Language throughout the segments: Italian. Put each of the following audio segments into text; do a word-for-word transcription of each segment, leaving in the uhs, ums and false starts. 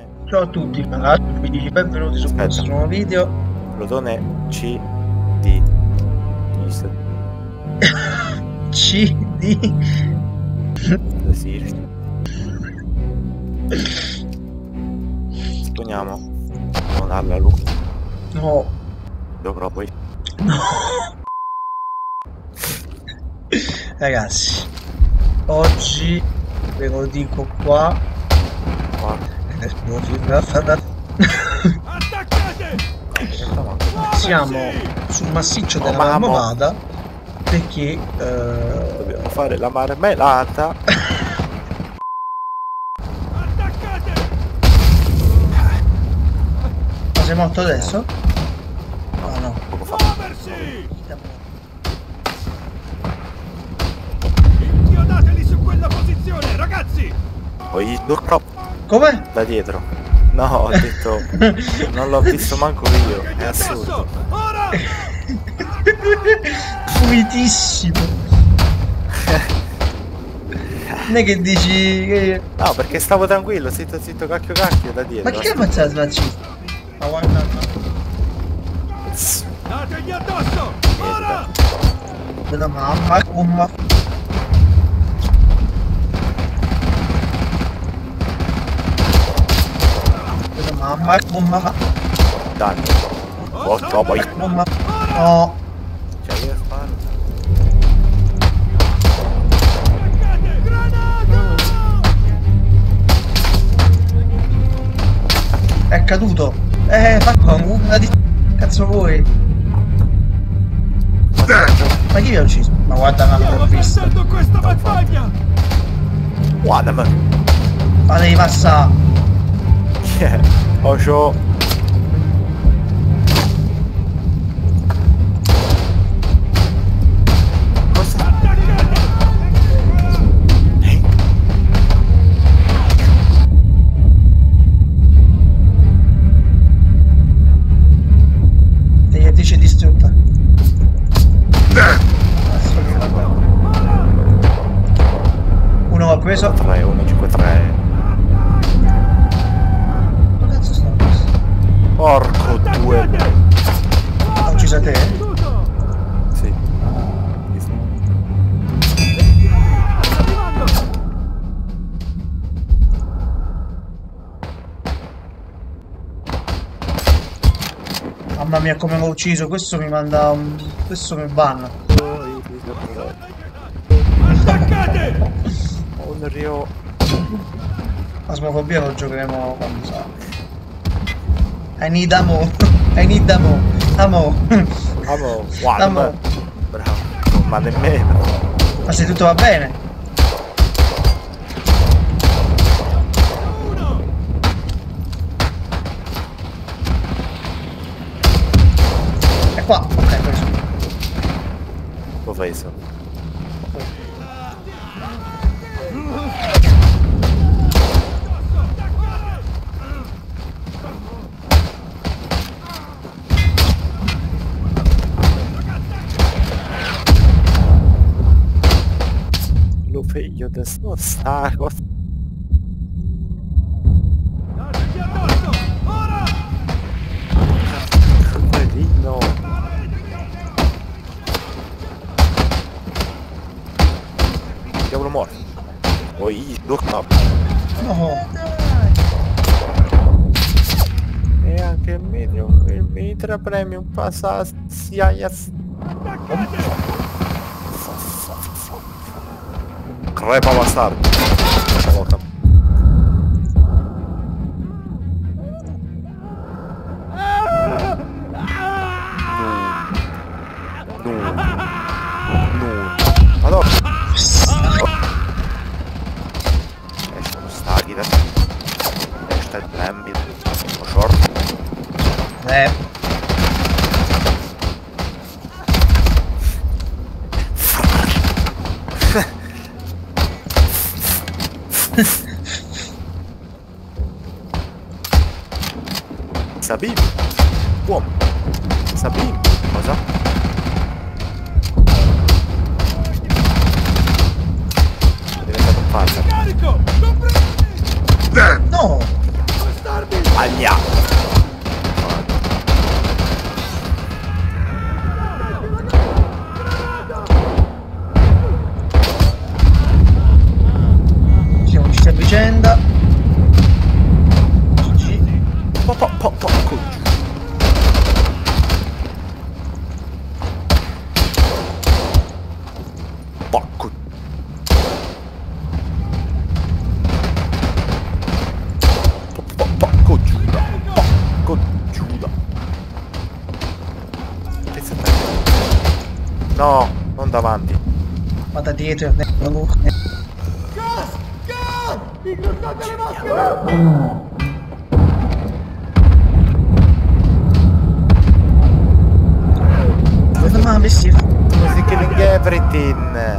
Ciao a tutti ragazzi, vi dico benvenuti su questo nuovo video. Plutone C D C D sì. Sponiamo non alla luce. No. Dovrò poi. No. Ragazzi, oggi ve lo dico qua. Qua. Siamo sul massiccio della Marmolada perché eh... dobbiamo fare la marmellata. Ma sei morto adesso? No, no. Poco fa. Inchiodateli su quella posizione, ragazzi! Poi no. Come? Da dietro. No, ho detto non l'ho visto manco io, è assurdo. Pulitissimo. Non è che dici che... No, perché stavo tranquillo, zitto zitto cacchio cacchio da dietro. Ma che ammazza la smazzista? Ma guarda. Dategli addosso! Ora! Vedo mamma, mamma. Vedo mamma, mamma. Dai. Oh, no, poi. Mamma. No. Cioè io sparo. È caduto. Eh, fa una di... Cazzo vuoi? Ma chi vi ha ucciso? Ma guarda la provvista. Questa battaglia! Guarda, ma... Ma devi passare. Yeah. Oh, show. Cosa? Eh? E dice distrutta. Uno va preso. tre uno cinque tre. Ma cazzo sta questo? Porco due. Ha ucciso te? Sì. Mamma mia come l'ho ucciso, questo mi manda un... questo mi banna. Un rio. Asmofobia lo giocheremo quando sa. I need ammo. I need ammo. Ammo. Amo, guarda. Ammo. Bravo. Ma nemmeno. Ma se tutto va bene. È qua. Ok, preso. L'ho preso. Lo figlio del suo staco. Dategli addosso! Ora! Poverino. Diavolo morto. Poi look up. No. E anche il medium, il mitra premium passa a Siayas. Crepa bastardo. Volta. No. No. No. Allora. Esce lo staghi da. Esce il blambi. Lo short. Eh. Sabim. Uomo. Sabim. Cosa? È diventato un pazzo. Carico! No! Bastardo! davanti. Vada dietro, ne- non- Gas! Gas! Indossate le maschere! Cosa mi ha messo? Così killing everything.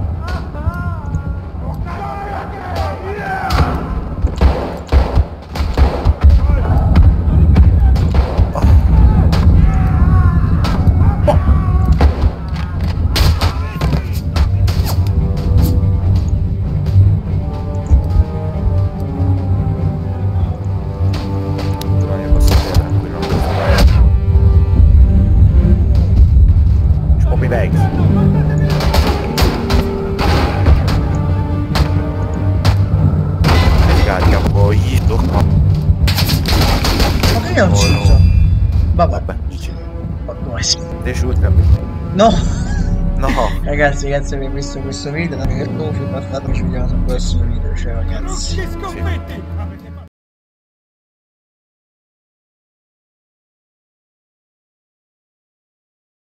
Mi ha ucciso. Vabbè. Vabbè, ucciso. No. No. Ragazzi, grazie per aver visto questo video. Non mi ricordo, fatemi ci vediamo sul prossimo video. Ciao ragazzi. Che sconfitti!